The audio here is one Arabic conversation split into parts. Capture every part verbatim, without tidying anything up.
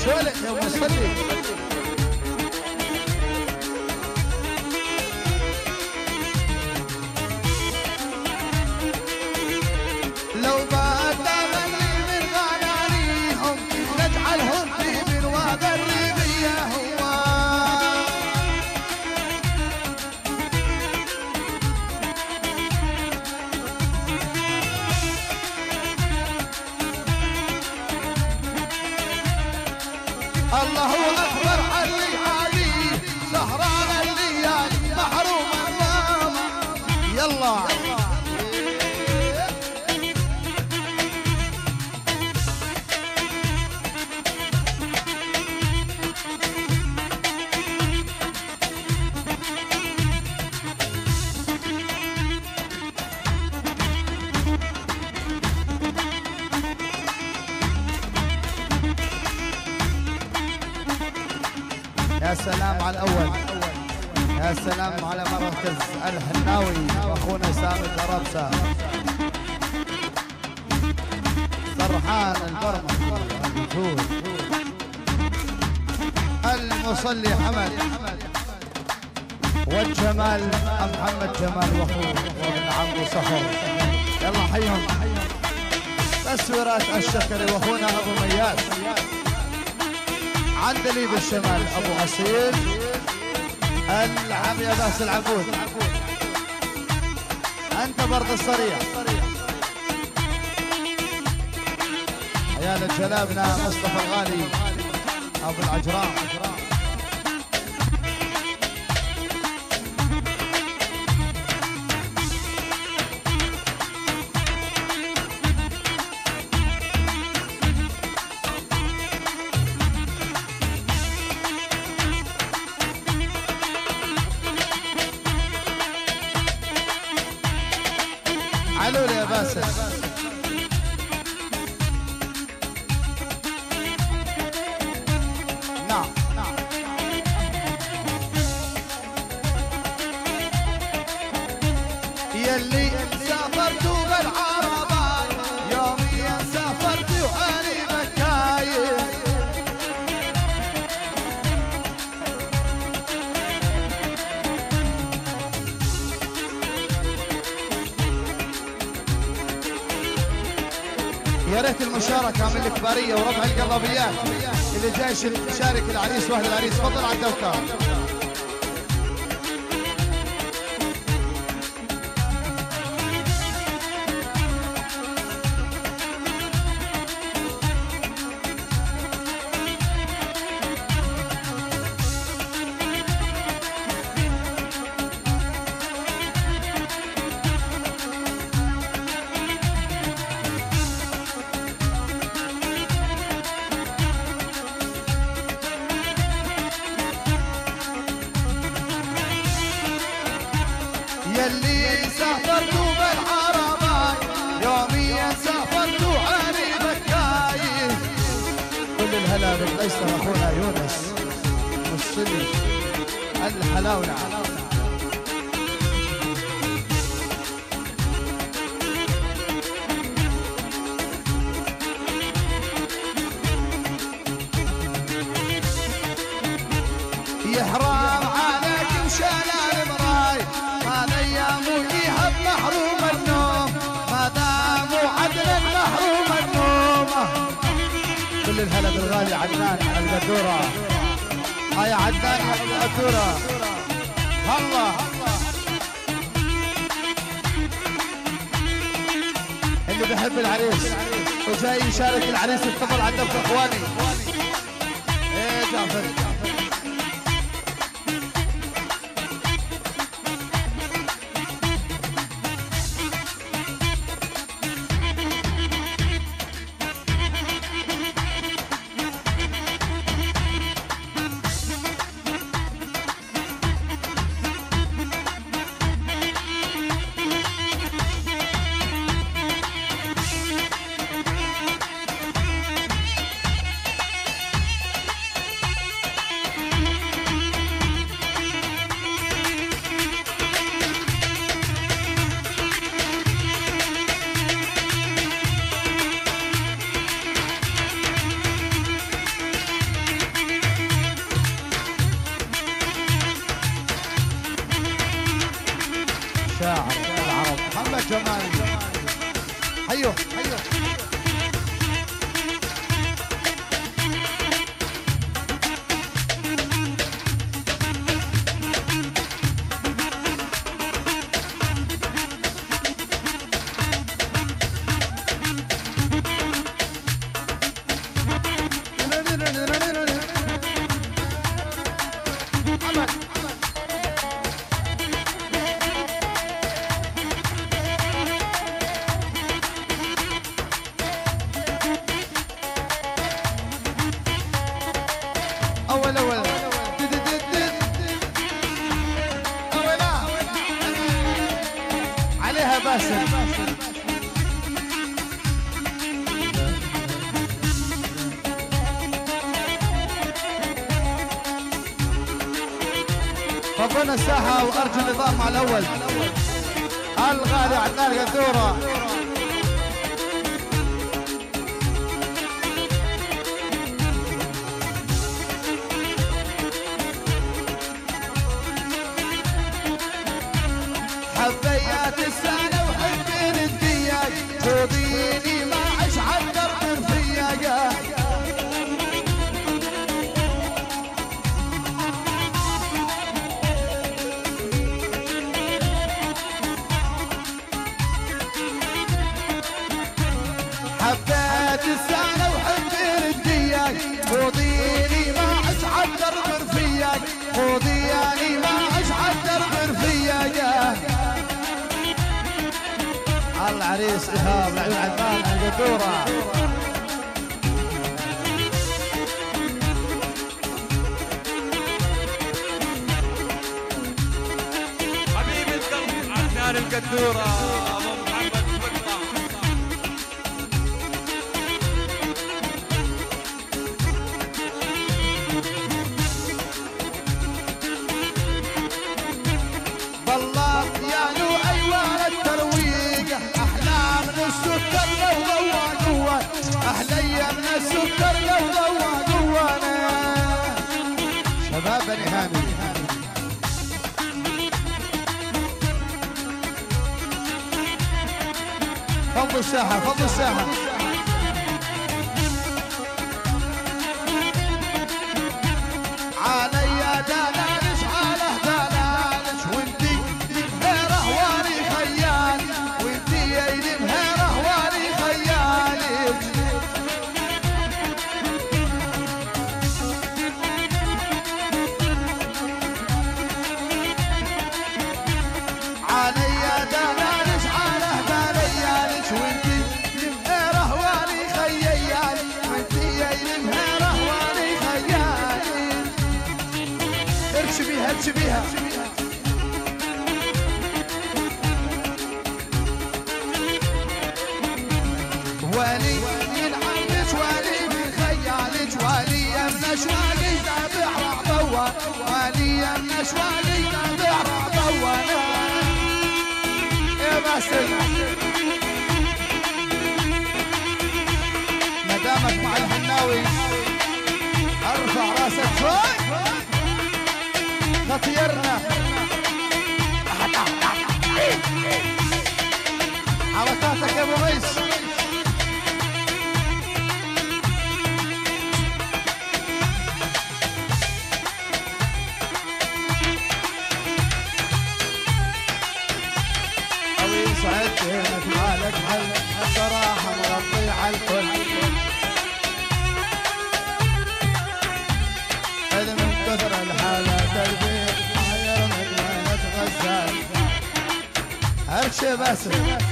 شولك يا مصلي. لو بعد مني من غنانيهم نجعلهم في من وغربية هو. الله أكبر علي علي سهران الليالي محروم النوم. يلا يا سلام على الأول، يا سلام على مركز الحناوي وأخونا سامي الربسة فرحان البرمة المصلي حمد والجمال محمد جمال وأخوه وابن عمرو صخر. يلا حيهم. تصويرات الشكري وأخونا أبو مياس عندليب الشمال ابو اصيل العم يا باس العبود. انت برضه الصريح. عيال جلابنا مصطفى الغالي ابو العجران. علولي يا باسل. نعم نعم. يلي سافرتوا بالعربات يوميا سافرتوا وأني مكايف. يا ريت المشاركة من الكبارية وربع القلبيات اللي جاي يشارك العريس واهل العريس. تفضل على الدوكار. يلي سافرتوا بالعربات يوميا سافرتوا علي بكاي. كل الهلا بالقيصر اخونا يونس مصلي الحلاوله. يحرام عليك وشلال براي ما ايامه يهب محروم النوم ما داموا عدنا محروم النوم. كل الهلا بالغالي عدنان القدوره. هاي عدنان القدوره. الله اللي بحب العريس وجاي يشارك العريس يتفضل عندك اخواني. ايه جعفر جمال حيو حيو أول أول أولا عليها باسل فضلنا الساحة وأرجو النظام مع الأول الغالي عدنان قدورة حبيات السنة وحبين الدياق خذيني ما عش عالدرب رفيقة حبيت السنة وحبين الدياق خذيني ما عش عالدرب رفيقة خذيني ما عش عالدرب رفيقة العريس إيهاب العيون عدنان القدورة حبيب القلب عدنان القدورة أبو محمد مقطع بلط يا نو أيوان الترويق أحلى من السكر لو ضوى جوان أحلي من السكر لو ضوى جوانا شباب بني هامي فضوا الساحة فضوا الساحة علي دلالش على دلالش وانتي بهيرة واني خيال وانتي يدي بهيرة واني خيالك علي دلالش على دلالش وانتي بهيرة واني خيال وانتي يدي بهيرة واني خيالك ارش بيها ارش بيها والي ينعمش والي من خيالك والي يمنا شوالي تابع رعبوان والي يمنا شوالي تابع رعبوان يا باسل مدامك مع الهناوي ارفع راسك شوي تطيرنا حركاتك يا ابو غيث اوي سعدت هنا في حالك حل الصراحه مغطي على الكل هذا من كثر الحالات البيت حير مدينة غزال هرشي باسل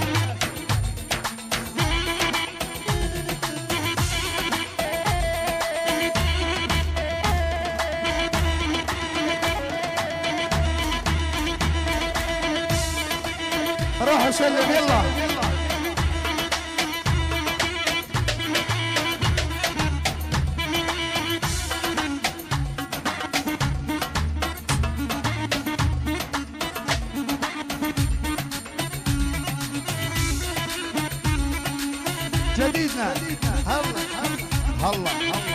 روحوا سلم يلا جديدنا هلا هلا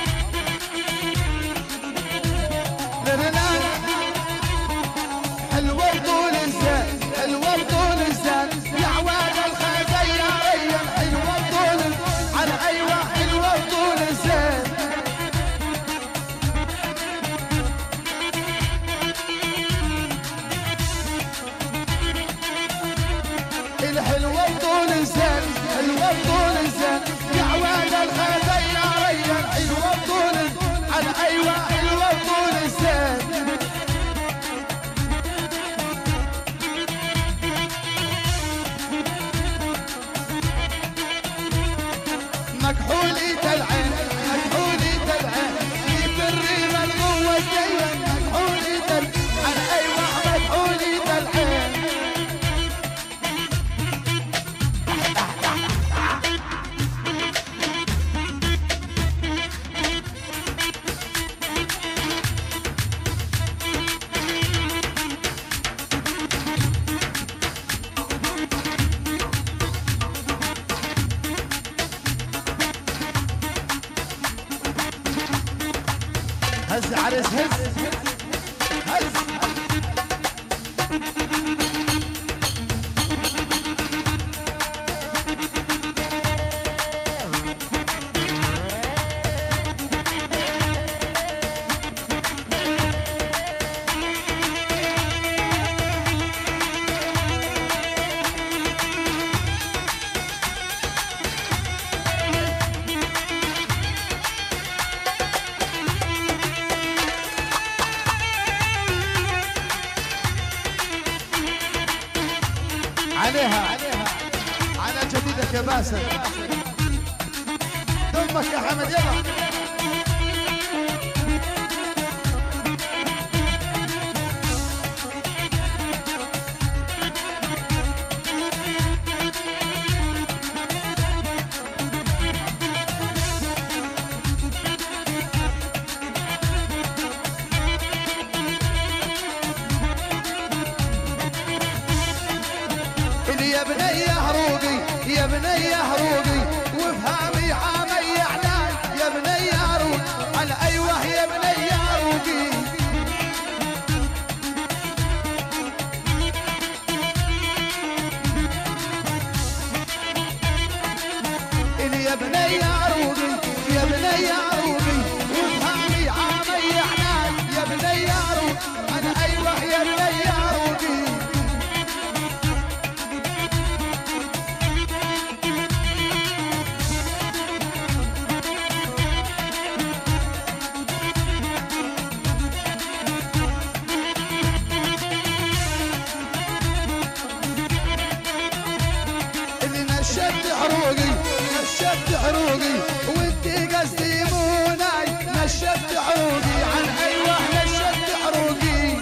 هلا حلوة طول الزين حلوة طول الزين يا عواد هز عريس هز هز عليها عليها على جديدك يا باسل دمك يا حمد يلا يا بني هروقي يا بني هروقي وفهامي حامي اعلان يا بني هروق على ايوه يا بني هروقي يا بني هروقي يا بني هروقي وفهامي حامي اعلان يا بني هروق على ايوه يا بني هروقي عروقي نشفت عروقي وانتي قصدي موناي نشفت عروقي عن ايوه نشفت عروقي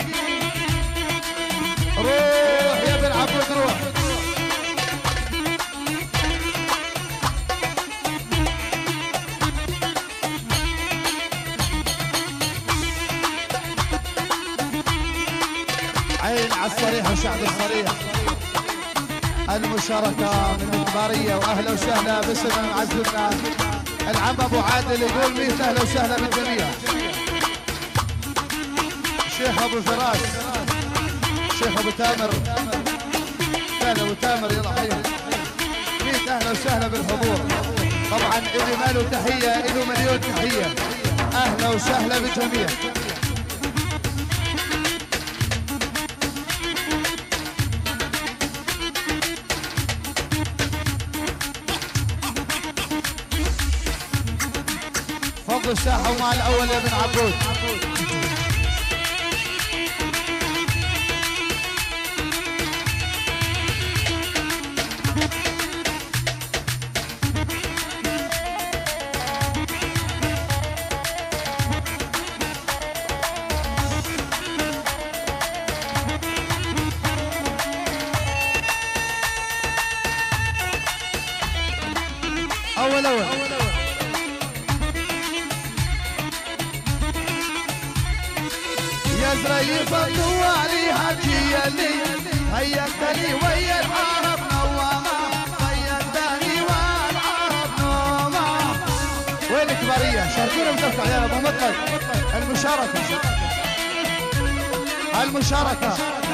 روح يا بن عبود روح عين على الصريح وشعب الصريح المشاركة من الكبارية واهلا وسهلا باسم عز الناس العم ابو عادل يقول ميت اهلا وسهلا بالجميع الشيخ ابو فراس الشيخ ابو تامر اهلا ابو تامر يلا حيهم ميت اهلا وسهلا بالحضور طبعا الي ماله تحية الي مليون تحية اهلا وسهلا بالجميع فضل الساحة ومع الأول يا بن عبود أول أول يا زريف الدوالي هجي لي هيتني ويا العرب نوامة هيتني والعرب نوامة وين الكبارية شاركونا بدفع يا ابو مطلق المشاركة المشاركة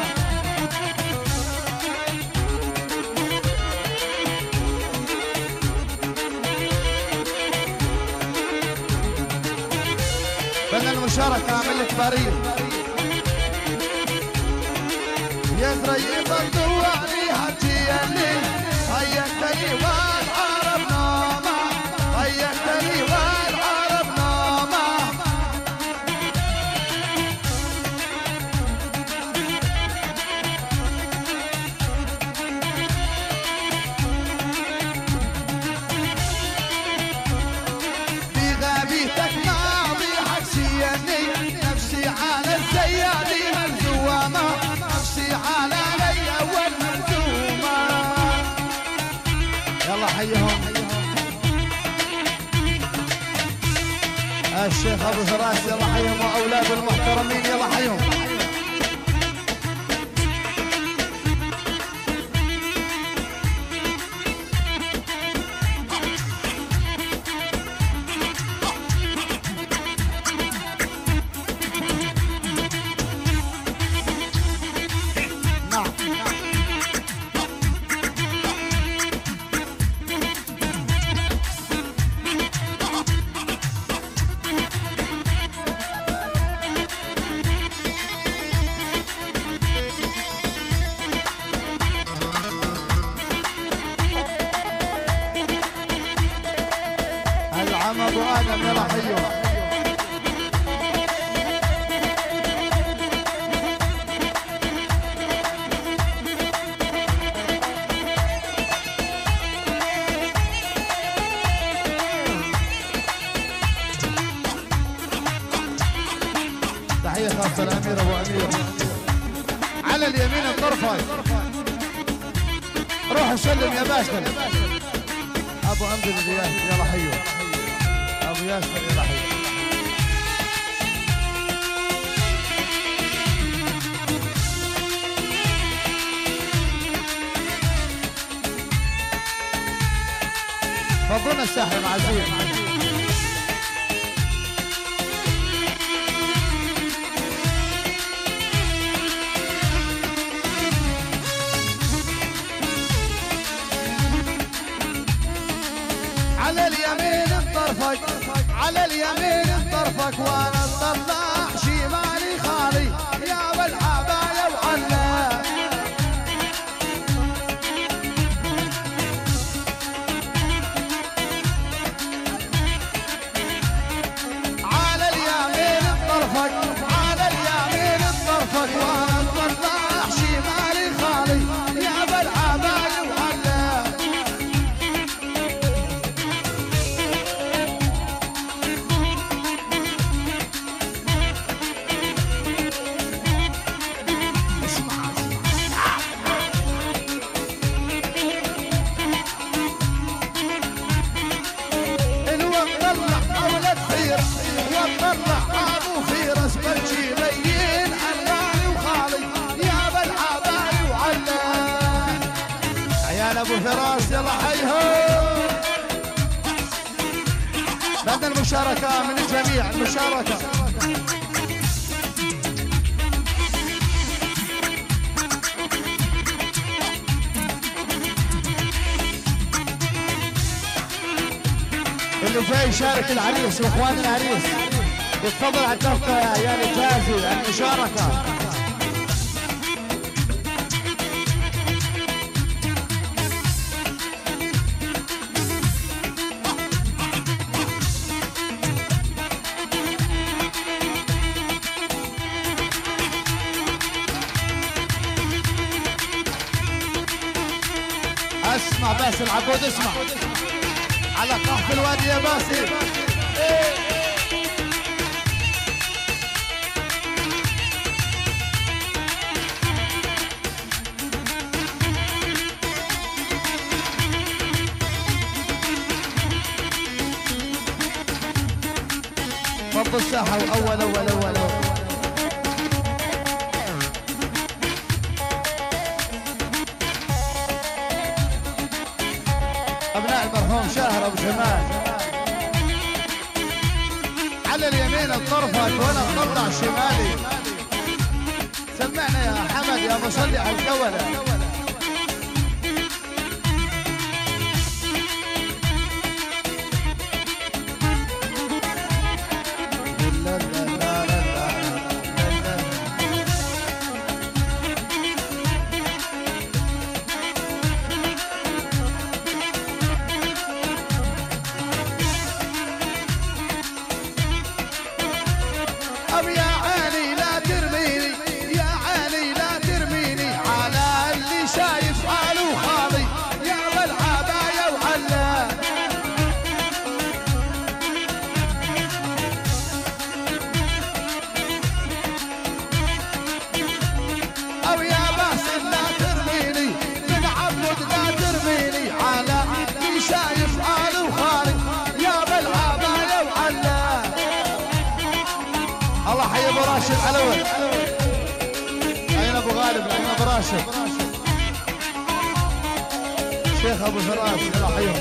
بدنا المشاركة من الكبارية يا زريف الدوالي هجي لي هيتني والعرب نومة هيتني والعرب نومة في غابيتك ماضي حكسيني نفسي على الزيادي ملزومة نفسي على ليا والملزومة يلا حيهم الشيخ ابو فراس يلا حيهم واولاد المحترمين يلا حيهم تحية خاصة الأمير أبو أمير. على اليمين الطرفة روح سلم يا باشا. أبو أمجد الرياحي يلا حيو. أبو ياسر يلا حيو. فضلنا الساحل مع زين. على اليمين انطرفك على اليمين انطرفك وانا اطلع شمالي خالي يا بالعباية وعلا. على اليمين انطرفك على اليمين انطرفك وانا اطلع شمالي خالي يا بالعباية وعلا. ابو فراس يلا حيهم. بعد المشاركة من الجميع المشاركة. اللي جاي يشارك العريس واخوان العريس يتفضل على الدفة يا الجازي المشاركة. اسمع باسل العبود اسمع على قحف الوادي يا باسل. فض الساحة واول اول اول اول. أبناء المرحوم شاهر أبو جمال. على اليمين الطرفة وأنا الطرف الشمالي. سمعنا يا حمد يا أبو صلي على الجولة. أب يا عيني لا ترميني يا عيني لا ترميني على اللي شايف حاله خالي يا بالعباية وعلا. أو يا باسل لا ترميني من عبد لا ترميني على اللي شايف حاله خالي يا بالعباية وعلا. الله حي ابو راشد علوي. اين ابو غالب اين ابو راشد شيخ ابو فراس يلا حيهم.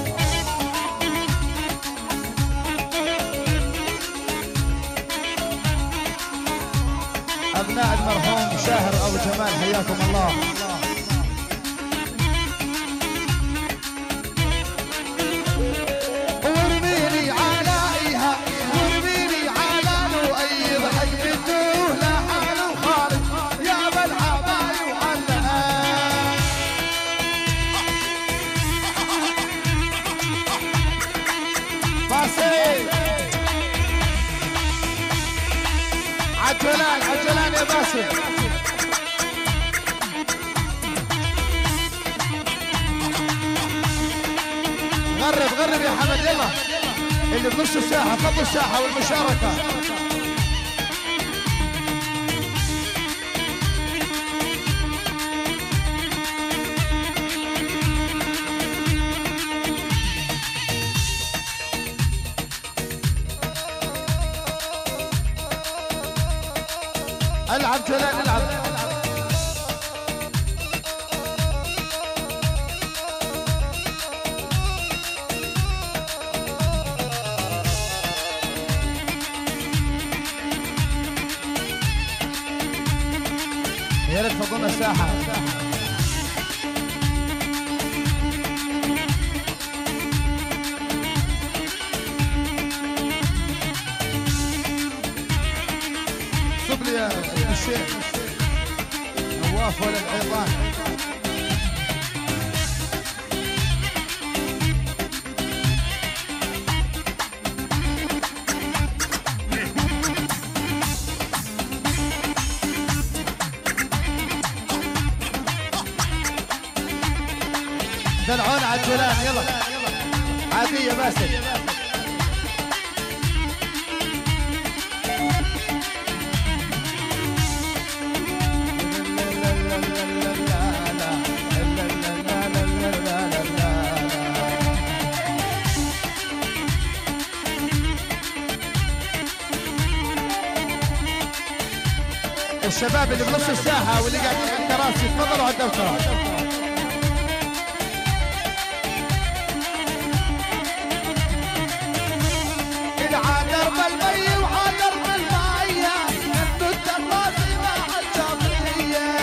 ابناء المرحوم شاهر ابو جمال حياكم الله. ورميني على ايها ورميني على نؤيد حي الدوه لا حال خالد يا بالعباية وعلا. باسل عجلان عجلان يا باسل. غرب غرب يا حمد يلا اللي بنص الساحة فضل الساحة والمشاركة. العب جلال العب. يا ريت فضلنا الساحة. صب لي يا الشيخ نواف ولا العيطان. دلعونا على الجولان يلا عادية باسل. الشباب اللي بنص الساحة واللي قاعدين على الكراسي تفضلوا على الدوشة. درب المي وعدرب المية انتو الدراسي مع الجمعية.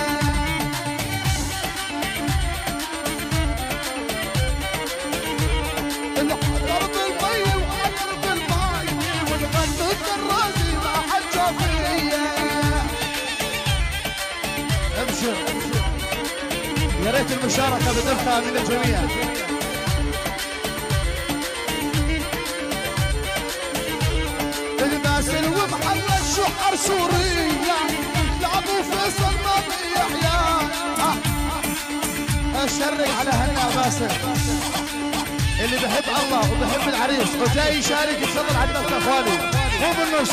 درب المي وعدرب المية وانتو الدراسي مع الجمعية. ابشر يا ريت المشاركة بدفعة من الجميع. باسل ومحمد شحر سوريا لعبوا فيصل ما بيحيى. اشرق على هنا باسل اللي بحب الله وبحب العريس وجاي يشارك يتفضل عندنا يا اخواني مو بالنص.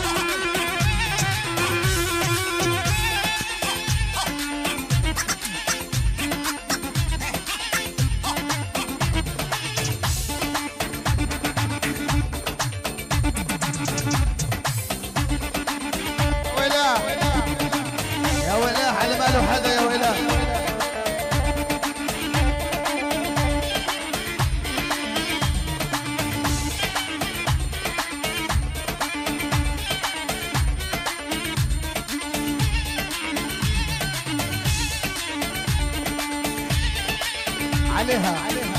عليها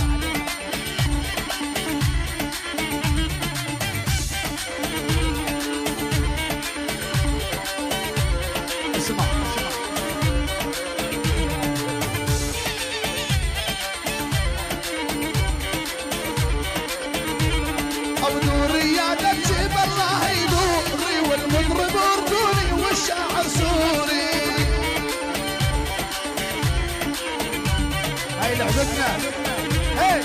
اسمع او نوري يا نجيب الله يدوري والمطرب اردني والشاعر سوري. هاي لعبتنا هي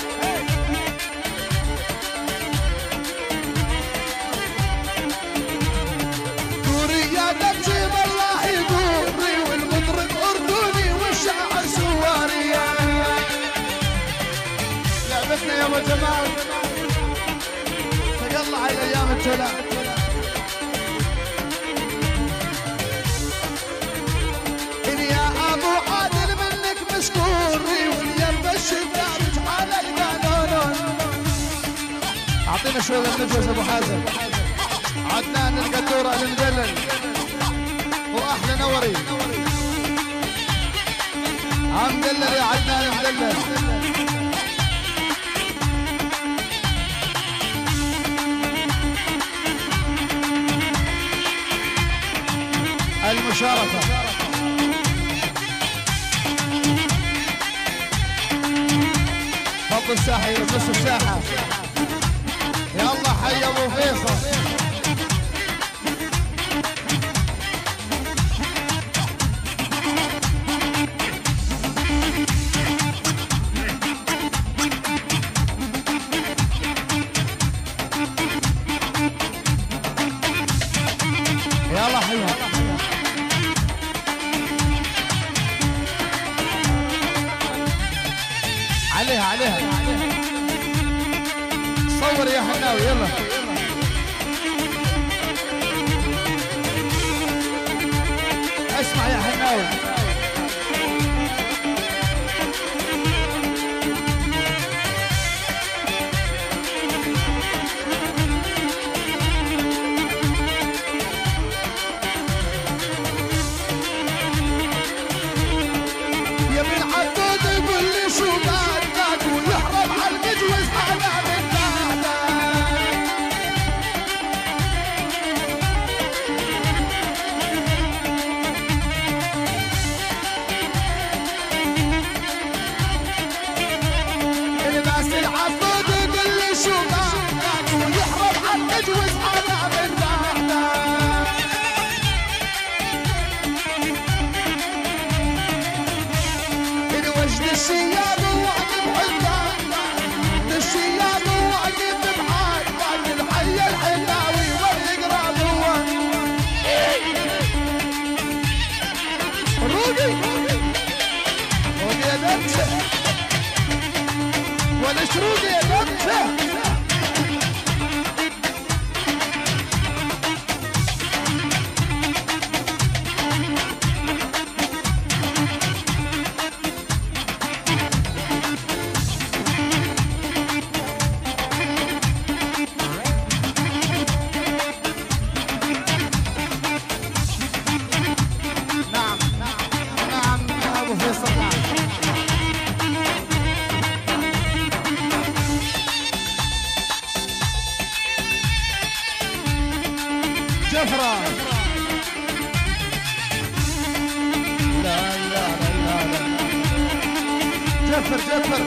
دوري يا نجيب الله يدوري والمطرب اردني والشاعر سواري. لعبتنا يا ابو جمال فيلا على ايام الجلال. يا ابو عادل منك مشكوري واليم الشدارج على القانون. اعطينا شويه نجوز ابو حازم. عدنان القدوره المدلل واحلى نوري عم دلل يا عدنان المدلل. المشاركه فضل الساحه يلبس الساحه. يا الله حي ابو فيصل. يا الله حيها عليها عليها. صور يا حناوي يلا. اسمع يا حناوي. والشروقي يا دمته. نعم نعم يا ابو فيصل. جفرة لا لا لا لا جفر جفر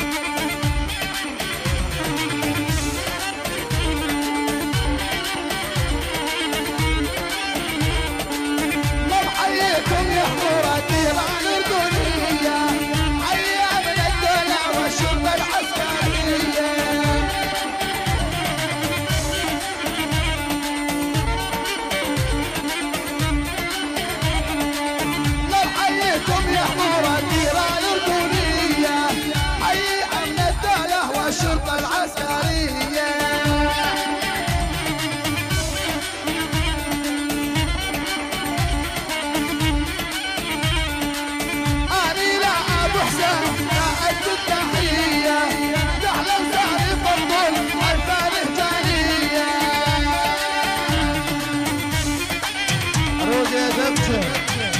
لو حييكم يا حموراتي الأردنية حيا من الدولة والشرطة العسكرية يا حموراتي الأردنية حي أمن الدولة والشرطة العسكرية أني لا أبو حسين لا أدي التحية تحلى وساري فضل الفارق جانية روجي دبشه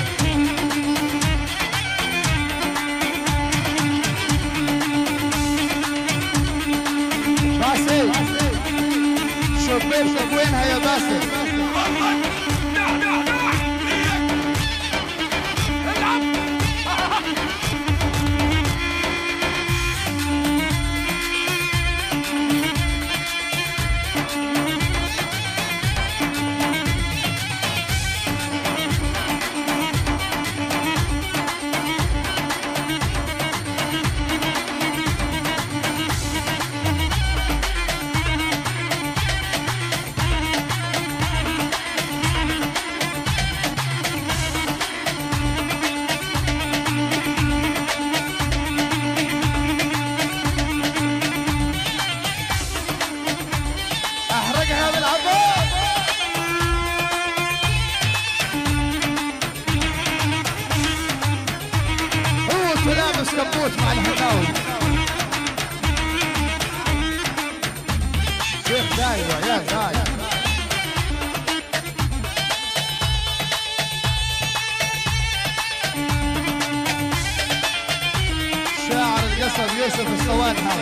باسل شوف بيتك وينها يا باسل. لابس كبوت مع الحناوي شيخ دايره يا دايره شاعر القصب يوسف الصوانحة.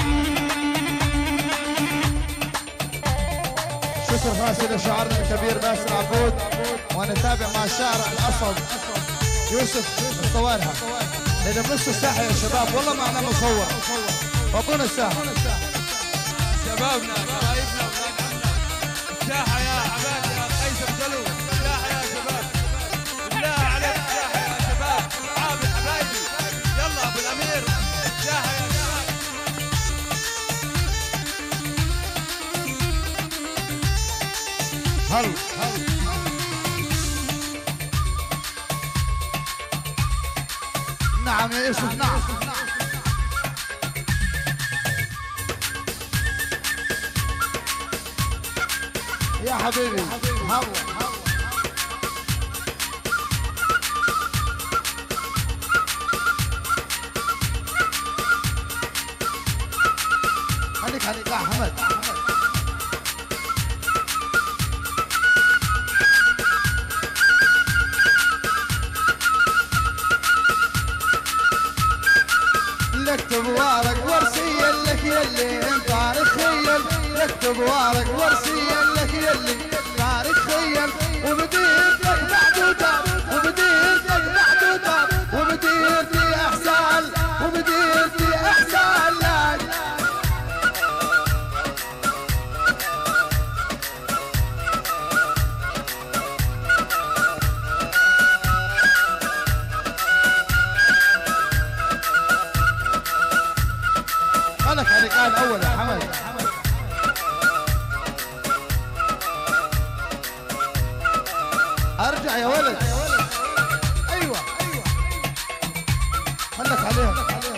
شكر خاص لشاعرنا الكبير باسل عبود، ونتابع مع الشاعر الاصل يوسف الصوانحة. إذا بنص الساحة يا شباب والله معنا مصور، وطونا الساحة شبابنا قرايبنا الساحة يا حبايبي يا قيس بسلو، الساحة يا شباب بالله عليك، الساحة يا شباب عابد حبايبي، يلا ابو الامير الساحة يا شباب. هل هل نعم يا يوسف نعم يا حبيبي هوا احمد. لك ورق ورسيا لك يلي طارق خيل، لك ورق ورسيا لك يلي طارق خيل، وبديرتك بعد ودار، وبديرتك بعد ودار، وبديرتي احسن، وبديرتي احسن لك. خلك على قال اول يا حمد. ارجع يا ولد. ايوه خلك عليهم.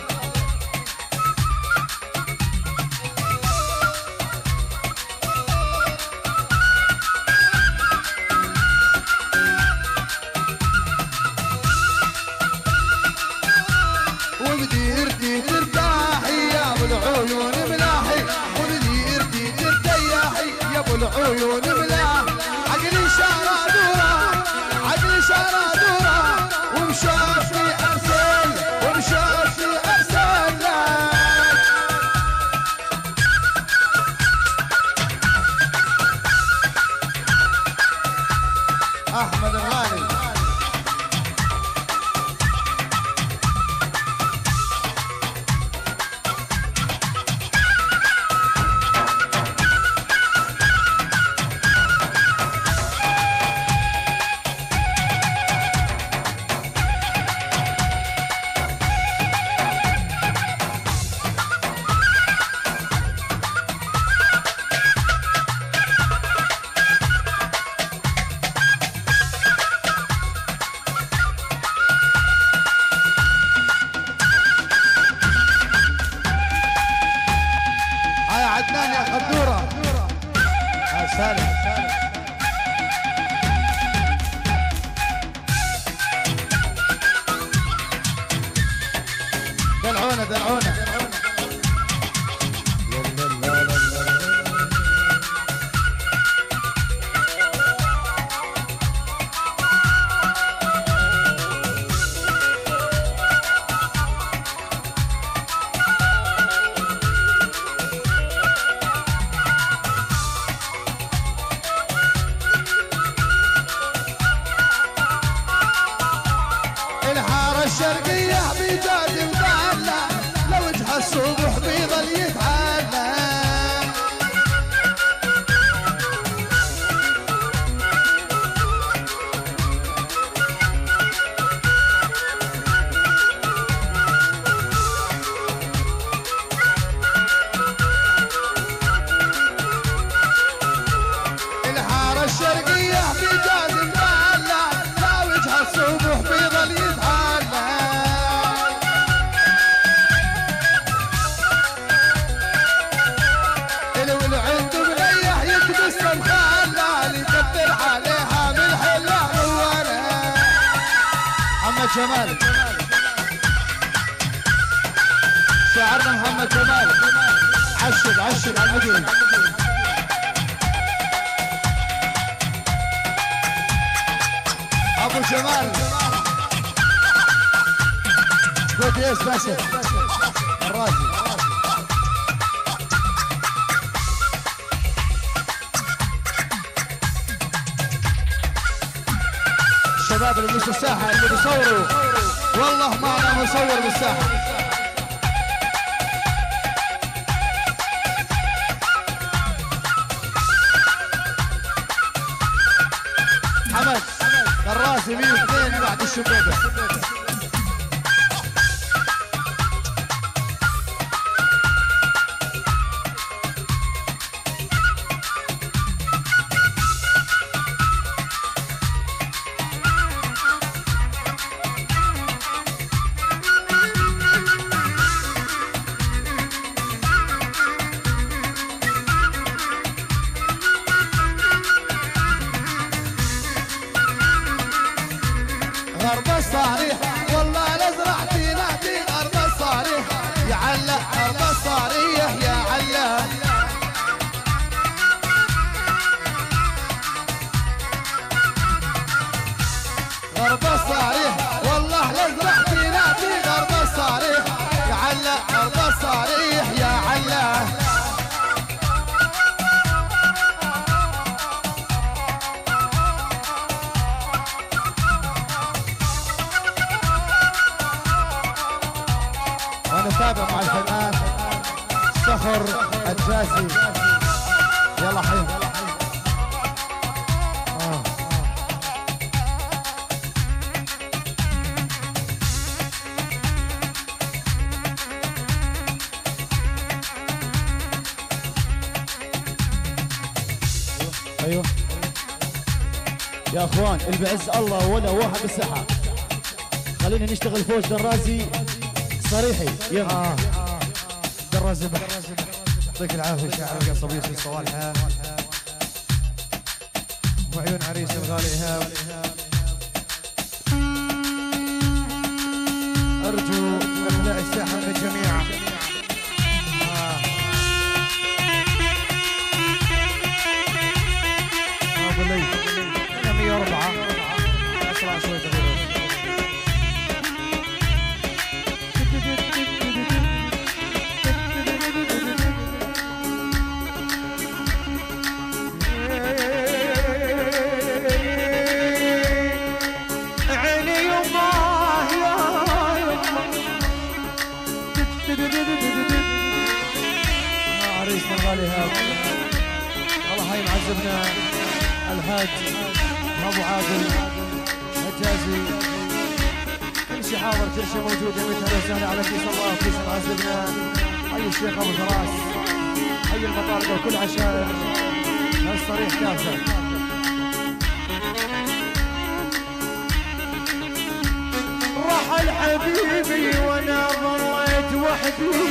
وبديرتي ترتاحي يا ابو العيون ملاحي، وبديرتي ترتاحي يا ابو العيون ملاحي. عقلي شارع دورة، عقلي شارع دورة، ومشافي ارسل، ومشافي ارسل لك. احمد الغالي. عدنان يا خدورة. يا سالم. دلعونا دلعونا. الشرقية بجاد مدلع، لو وجه الصبح بيضل يتعلى. الحارة الشرقية بجاد مدلع، لو وجه الصبح بيضل يتعلى. محمد جمال شاعرنا محمد جمال. عشر عشر على المدينة. ابو جمال قلت ايش باسل الرازي. الشباب اللي مش الساحة اللي بيصوروا والله ما انا مصور بالساحة. حمد الراسي مية واثنين بعد الشبيبة. غرب الصريح والله لزرعتي نهدي غرب الصريح، يا علا غرب الصريح يا علا غرب الصريح والله الازرق فينا في غرب الصريح يا علا غرب الصريح يا علا. ونتابع مع الفنان صخر الجاسي. يلا حي. آه. ايوه يا اخوان اللي بعز الله ولا واحد بالساحه. خلينا نشتغل فوز درازي صريحي. يلا آه. درازي بح يعطيك العافيه شاعر القصبيه في صوالحها وعيون عريس الغالي ايهاب. ارجو اخلاء الساحه من الجميع. آه. ابو ليث انا مية وأربعة اسرع شوي تغيير. عريسنا الغالي هاب والله هاي معذبنا الحاج ابو عادل حجازي. كل شيء حاضر كل شيء موجود. يا ميت اهلا وسهلا على كيس الله كيس معذبنا. حي الشيخ ابو فراس حي المطارقه وكل عشائر الصريح كافه. رحل حبيبي وانا ظليت وحدي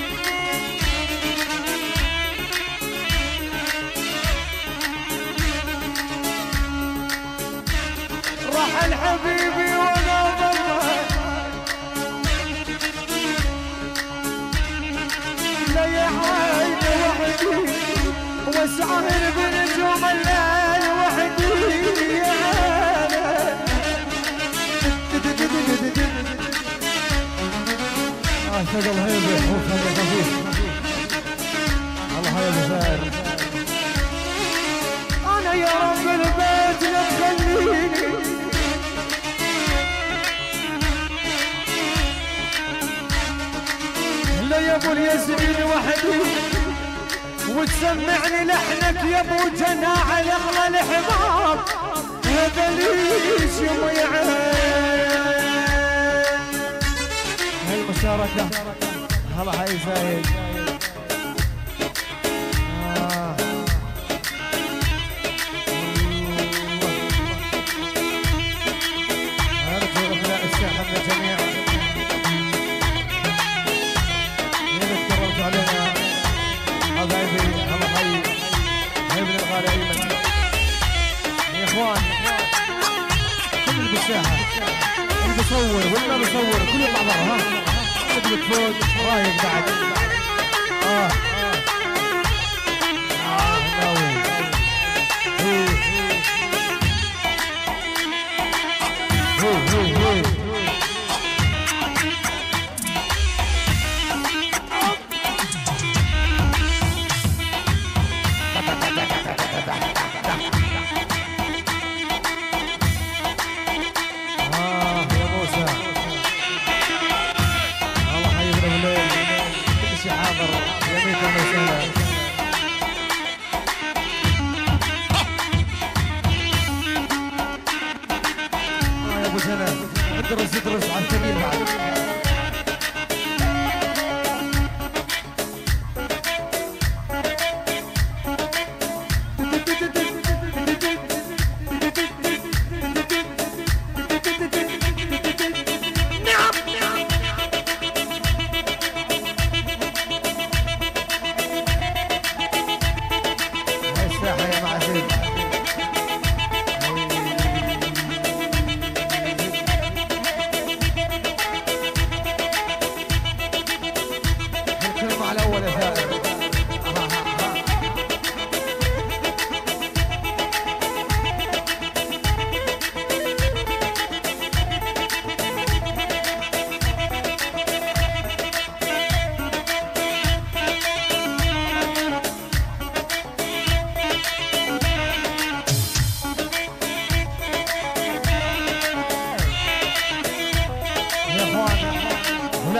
رحل حبيبي وانا ظليت لي عين وحدي واسعر بنجوم الليل وحدي يا اه ثقل هيبه خوف هذا خفيف. الله هيبه ثار. انا يا رب البيت لا تخليني لا يا ابو الياسمين وحدي وتسمعني لحنك يا ابو جناح الاغلى الحمام هذا ليش يضيع المشاركة. هلا حي زايد. آه. أرجو إخلاء الساحة من الجميع. مين تكرمتوا علينا حبايبي. هلا حي ابن الغالي أيمن. يا إخوان كل اللي بالساحة اللي بيصور ولا بيصور كل يطلع برا. ها قبلك فوق رايق بعد. اه اه ناوي هو هو هو اه يا موسى كل شيء حاضر. يا ميت اهلا وسهلا. اه يا ابو سنة ادرس ادرس على الثقيل بعد.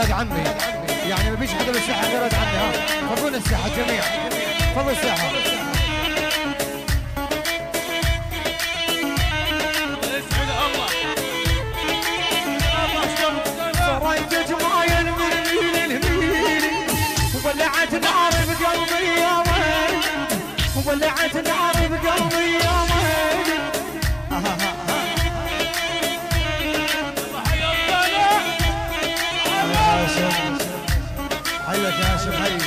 ولاد عمي، يعني ما فيش حدا بالساحه غير ولاد عمي. ها فضون الساحه جميع، فضل الساحه. صريت جمايل من ميل الميل وولعت نار بقلبي يا ويل، وولعت نار بقلبي يا ويل. حيك يا هاشم حيك.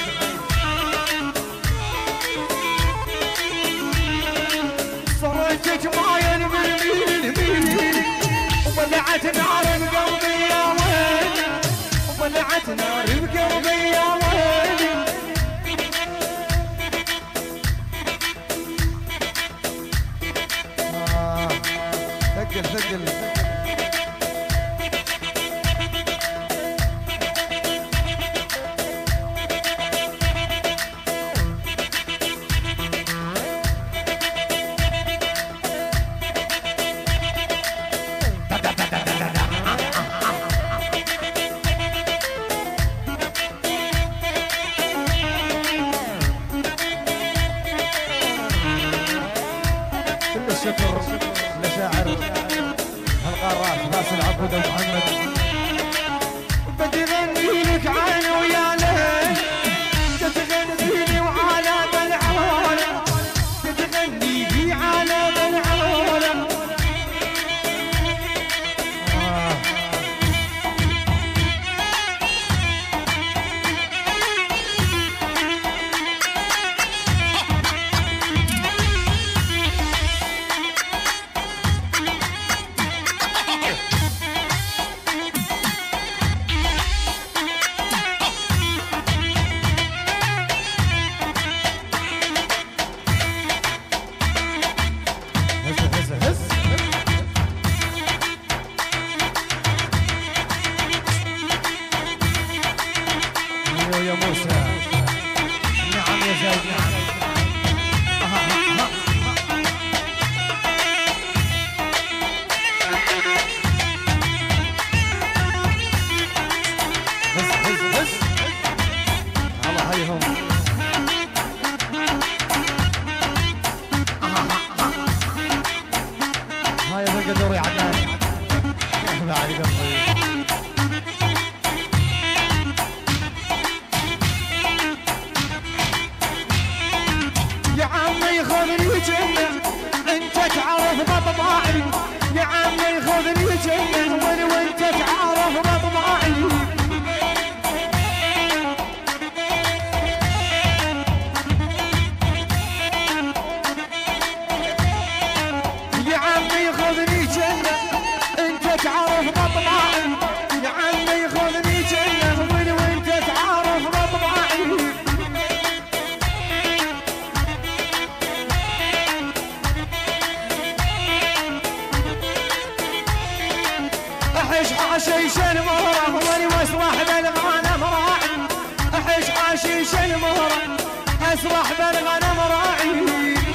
صريت جمايل من ميل الميل وولعت نار بقلبي يا ويل، وولعت نار بقلبي يا ويل. آه. ثقل ثقل. الشكر لشاعر القارات باسل عبود محمد. بدي غني لك عين ويا ليل، تتغني لي وعالم العالم، تتغني لي عالم العالم. آه. يا موسى نعم يا زايد نعم. بس بس بس الله حيهم. هاي ذا القدر يا عدنان يا بعد قلبي. يا عمي خذني جنة انت تعرف بطباعي، يا عمي خذني جنة وين وانت تعرف بطباعي. يا عمي خذني جنة انت تعرف بطباعي، يا عمي خذني جنة وين وانت تعرف بطباعي. احش حشيش المهرة واني واسرح بالغنم راعي، احش حشيش المهرة اسرح بالغنم راعي.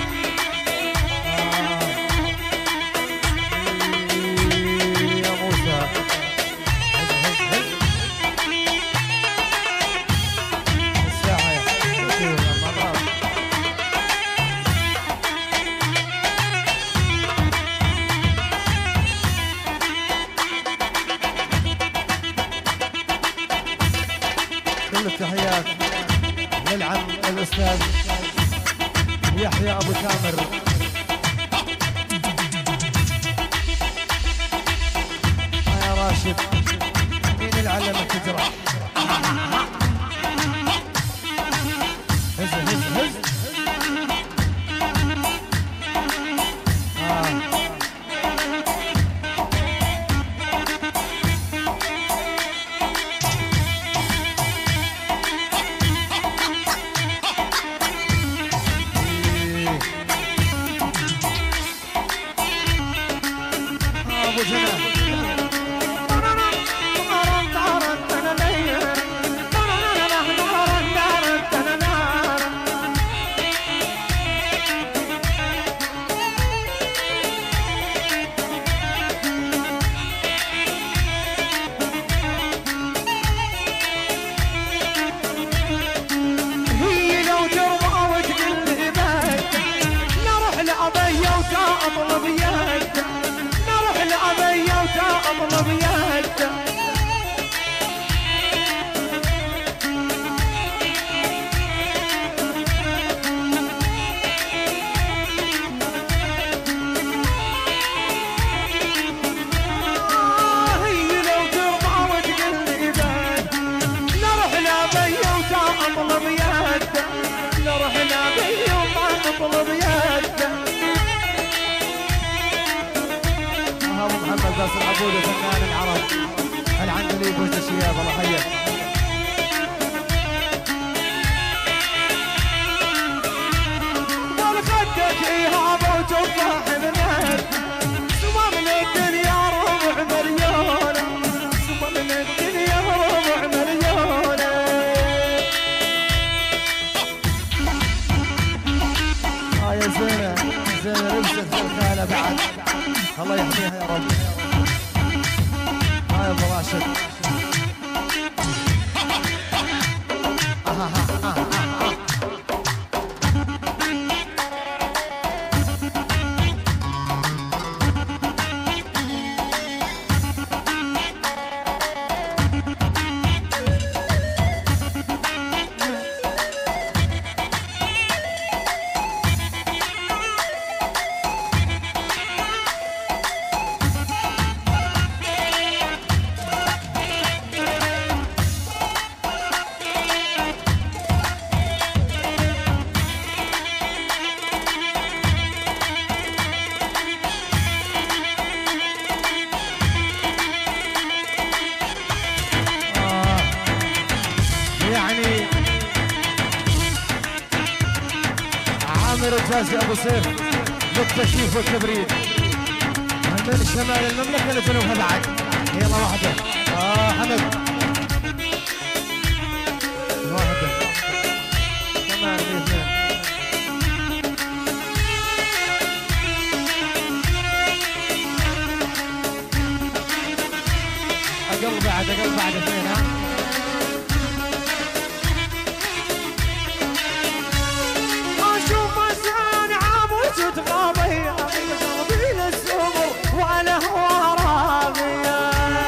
يا موسى الساعة يا مرات. كل التحيات للعم الاستاذ يحيى ابو تامر. يا راشد مين اللي علمك تجرح؟ هز هز هز. آه. ابو جنان محمد باسل عبود فنان العرب العندليب وجد الشياب الله يحييك. والخدك إيهاب وتفاح بنات سوى من الدنيا ربع مليون سوى من الدنيا ربع مليون. اه يا زينة زينة لبست خلخالة بعد الله يحميها يا رب. ها يا ابو راشد الرجاز يا ابو سيف للتكييف والتبريد من شمال المملكه لجنوبها بعد. يلا واحده اه حمد واحده كمان اثنين اقل بعد اقل بعد اثنين. ها تغابي قلبي للسوق وانا هو راضية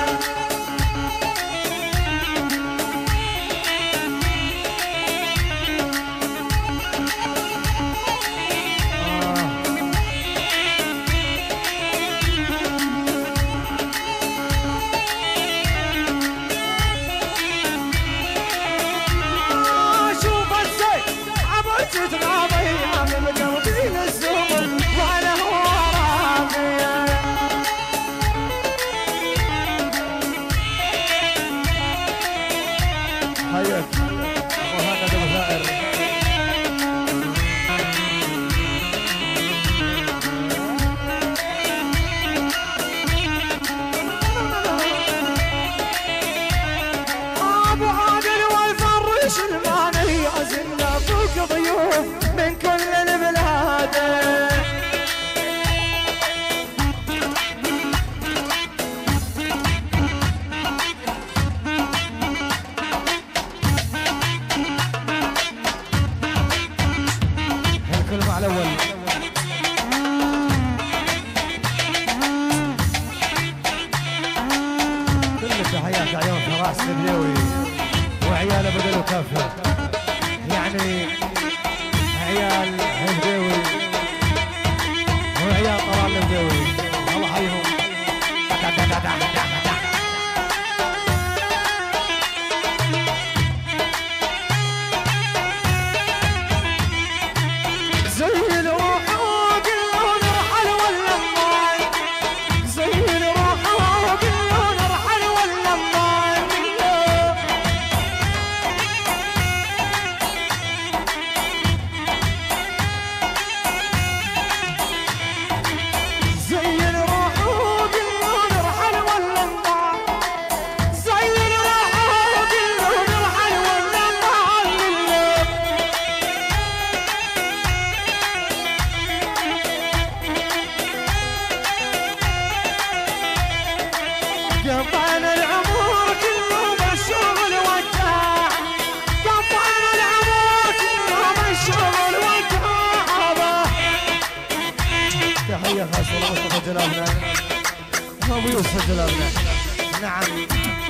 شوف الزي عبوت تغابي قلبي للسوق وانا هو راضية. حياك وهذا الغائر ابو عادل والفرش الماني عزلنا فوق ضيوف من كل البلاد. الكل مع الاول كل التحيات عيون فراس البليوي وعيال بدل وكافه يعني عيال البليوي وعيال طلال البليوي الله يحييهم. زي الروح وقلنا نرحل ولا ماي زي الروح وقلنا نرحل ولا ماي زي الروح وقلنا نرحل ولا ماي زي الروح وقلنا نرحل ولا ماي. قطعنا العمر كله بالشغل والتعب قطعنا العمر كله بالشغل والتعب. تحية خاصة لمصطفى جلالنا أبو يوسف جلالنا. نعم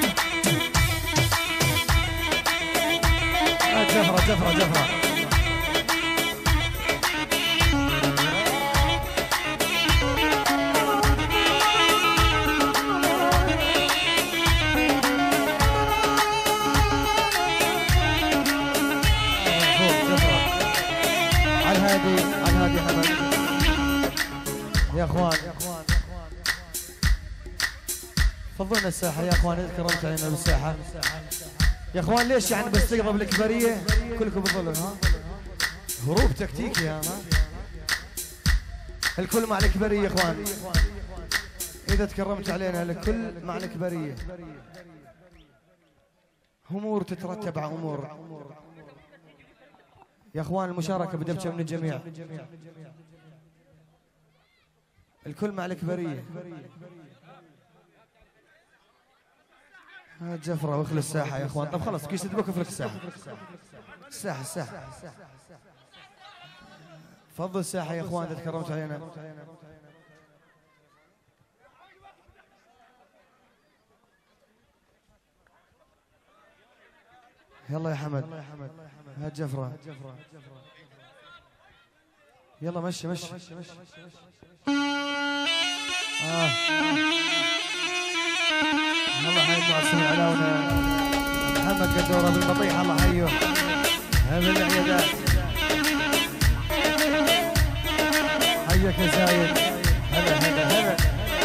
جفرة جفرة جفرة الهادي الهادي حمد يا اخوان. فضلنا الساحة يا اخوان، اذا كرمت علينا بالساحة يا اخوان. ليش يعني بس تقضب الكبرية كلكم بالظلم؟ ها هروب تكتيكي ها. الكل مع الكبرية يا اخوان، اذا تكرمت علينا الكل مع الكبرية. امور تترتب على امور يا اخوان. المشاركة بدبشة من الجميع، الكل مع الكبرية. جفرة واخلي الساحة يا اخوان. طب خلص كيس تبوك افرك الساحة. الساحة الساحة فضل الساحة يا اخوان، اذا تكرمت علينا. يلا يا حمد، هات جفرة. يلا مشي مشي. آه. الله حي المعصمين علاونا محمد قدورة بالبطيح، الله حيه. هذا العيادات حيك يا زايد. هلا هلا هلا.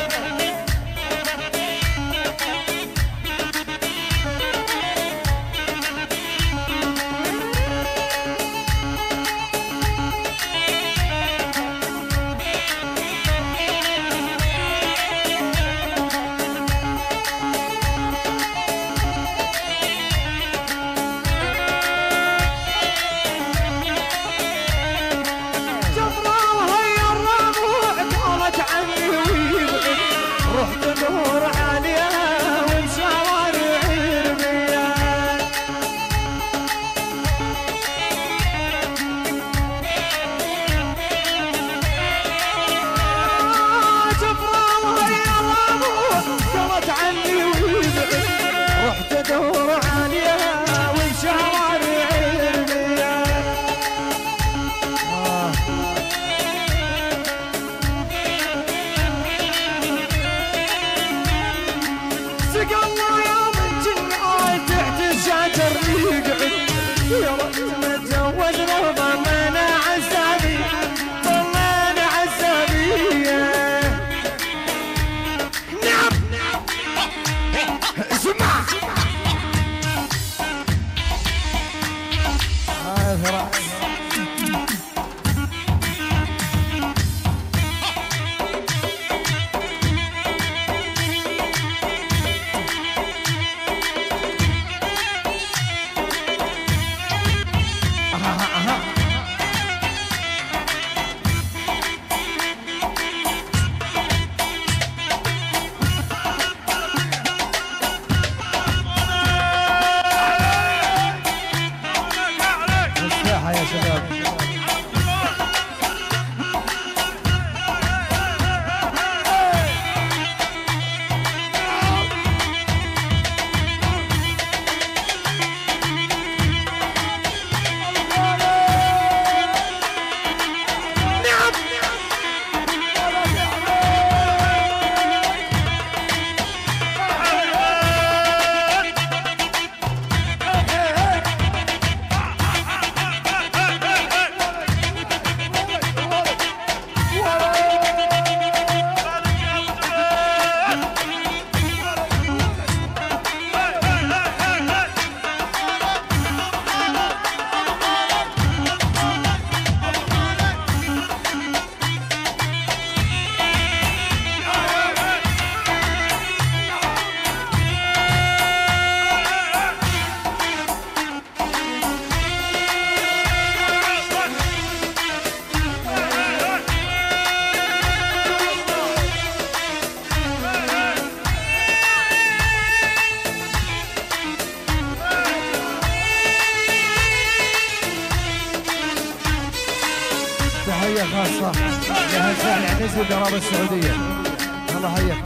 تحية خاصة لهالزعل عنزي القرابة السعودية. الله حيك.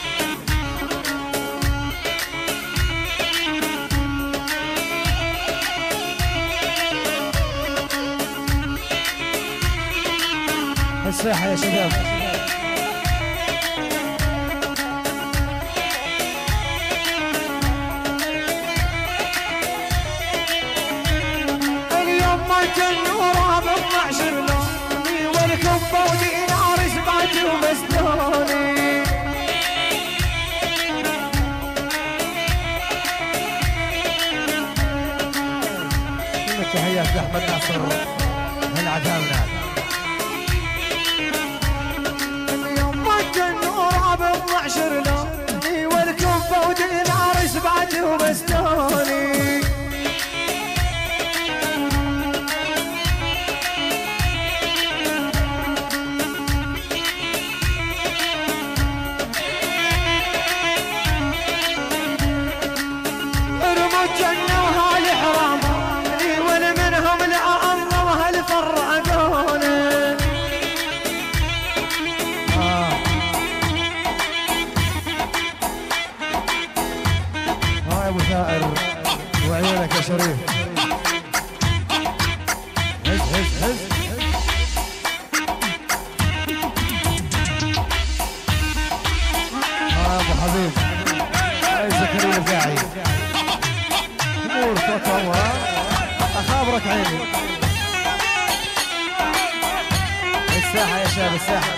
الساحة يا شباب. اليوم ما النور بطلع شرلوني والكبة ودينار سبعتي ومسدوني. الحاج احمد ناصر من عتاونا. يوم وجه النور بطلع شرلوني والكفه ودينار سبعتي وبستوني. وعيونك يا شريف. هز هز هز اه ابو حبيب هاي زكريا الزاعي. امور تطور اخابرك عيني. الساحه يا شباب الساحه.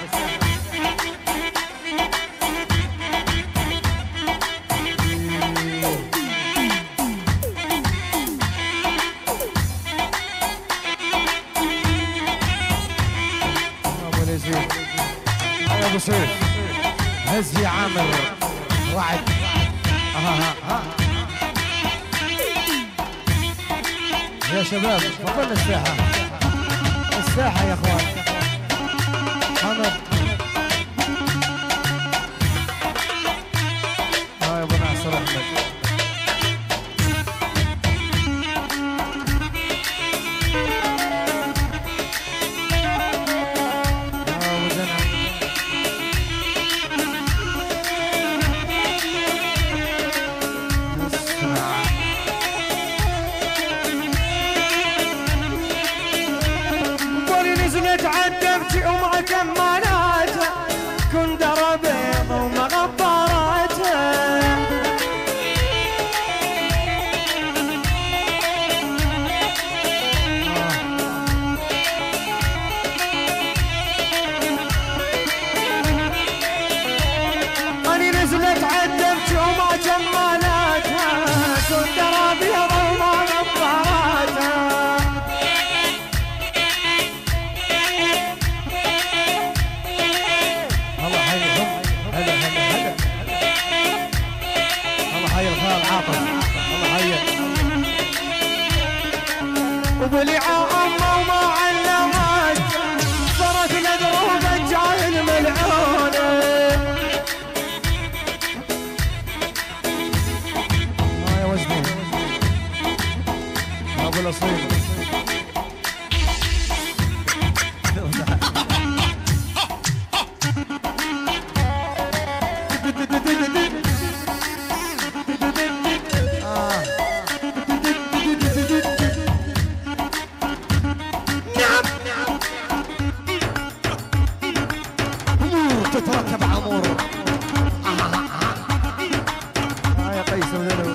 يا ابو سيف هز يا عامر وعد. ها ها يا شباب فضلنا الساحه الساحه يا اخوان. حمد ها يا ابو ناصر احمد. تعذبت وما كمالاتها كن دربيض وما غباراتها. أني نزلت عذبت وما كمالاتها كن دربيض وما غباراتها. وبلعاء امه وما علمت صارت مدروب الجاهل ملعونه. ها يا وزني ابو الاصيل. تتركب عمور. ها يا قيس ودلو.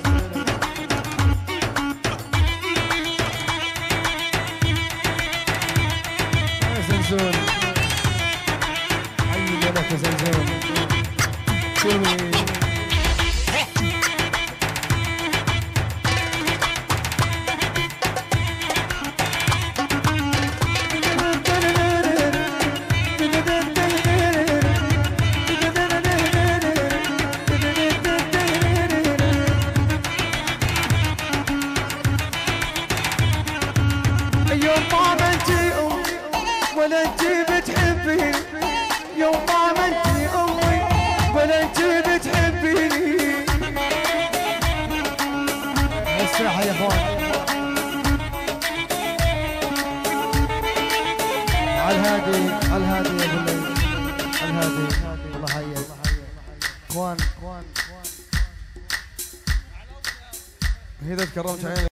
يا زنزون حي لك يا زنزون. شوفي ولا انتي بتحبيني يوم ما منتي امي ولا انتي بتحبيني. الساحه يا اخوان على الهادي على الهادي يا ابو الليل على الهادي. الله حيك اخوان. اذا تكرمت عيني